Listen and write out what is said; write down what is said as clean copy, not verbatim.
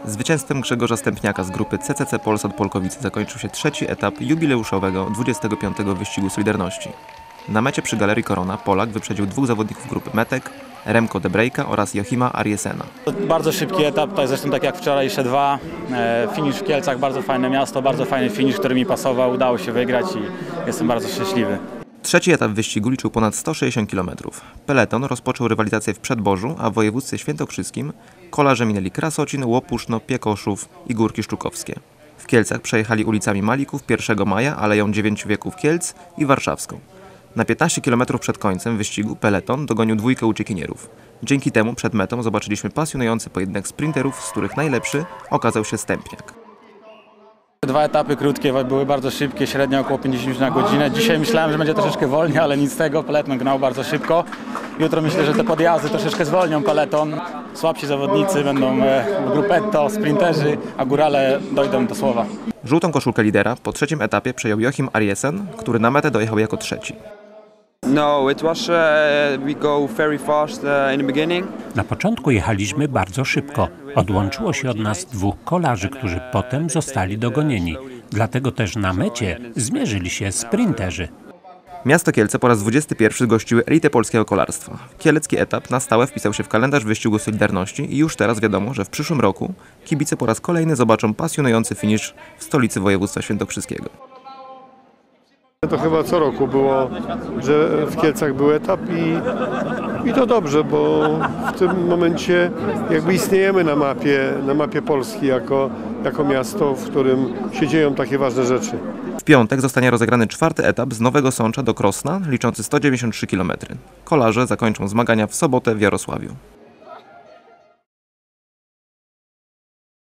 Zwycięstwem Grzegorza Stępniaka z grupy CCC Polsat Polkowice zakończył się trzeci etap jubileuszowego 25. wyścigu Solidarności. Na mecie przy Galerii Korona Polak wyprzedził dwóch zawodników grupy Metek, Remco De Brejka oraz Joachima Ariesena. Bardzo szybki etap, zresztą tak jak wczorajsze dwa. Finisz w Kielcach, bardzo fajne miasto, bardzo fajny finisz, który mi pasował, udało się wygrać i jestem bardzo szczęśliwy. Trzeci etap wyścigu liczył ponad 160 km. Peleton rozpoczął rywalizację w Przedborzu, a w województwie świętokrzyskim kolarze minęli Krasocin, Łopuszno, Piekoszów i Górki Szczukowskie. W Kielcach przejechali ulicami Malików 1 maja, Aleją Dziewięciu Wieków Kielc i Warszawską. Na 15 km przed końcem wyścigu peleton dogonił dwójkę uciekinierów. Dzięki temu przed metą zobaczyliśmy pasjonujący pojedynek sprinterów, z których najlepszy okazał się Stępniak. Dwa etapy krótkie, były bardzo szybkie, średnio około 50 na godzinę. Dzisiaj myślałem, że będzie troszeczkę wolniej, ale nic z tego, peleton gnał bardzo szybko. Jutro myślę, że te podjazdy troszeczkę zwolnią peleton. Słabsi zawodnicy będą grupetto, sprinterzy, a górale dojdą do słowa. Żółtą koszulkę lidera po trzecim etapie przejął Joachim Ariesen, który na metę dojechał jako trzeci. Na początku jechaliśmy bardzo szybko. Odłączyło się od nas dwóch kolarzy, którzy potem zostali dogonieni. Dlatego też na mecie zmierzyli się sprinterzy. Miasto Kielce po raz 21 gościły elitę polskiego kolarstwa. Kielecki etap na stałe wpisał się w kalendarz wyścigu Solidarności i już teraz wiadomo, że w przyszłym roku kibice po raz kolejny zobaczą pasjonujący finisz w stolicy województwa świętokrzyskiego. To chyba co roku było, że w Kielcach był etap i to dobrze, bo w tym momencie jakby istniejemy na mapie Polski jako miasto, w którym się dzieją takie ważne rzeczy. W piątek zostanie rozegrany czwarty etap z Nowego Sącza do Krosna, liczący 193 km. Kolarze zakończą zmagania w sobotę w Jarosławiu.